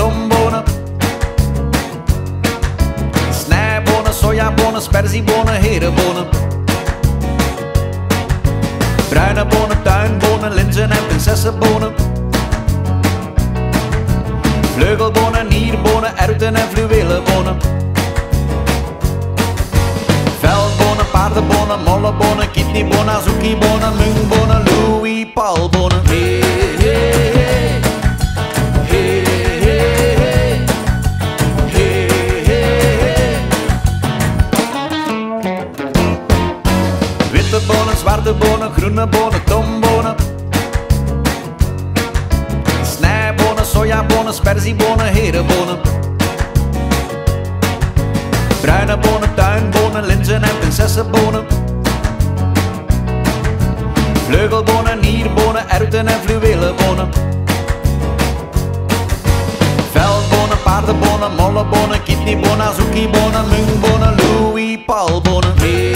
tombonen. Snijbonen, sojabonen, sperziebonen, herenbonen. Bruine bonen, tuinbonen, linzen en prinsessenbonen. Vleugelbonen, nierbonen, erwten en fluwelenbonen. Veldbonen, paardenbonen, mollebonen, kidneybonen, azukibonen, mungbonen, Louis Paulbonen. Hey, hey, hey. Hey, hey, hey. Hey, hey, hey. Witte bonen, zwarte bonen, groene bonen, tombonen. Snijbonen, sojabonen, sperziebonen, herenbonen. Bruine bonen, tuinbonen, linzen en prinsessenbonen. Vleugelbonen, nierbonen, erwten en fluwelenbonen. Veldbonen, paardenbonen, mollebonen, kidneybonen, azukibonen, mungbonen, Louis Paulbonen.